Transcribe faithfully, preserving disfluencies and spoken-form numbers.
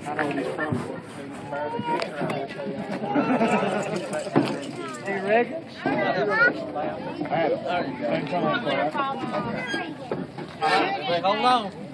I know he's from. Do you reckon? Adam. Hold on.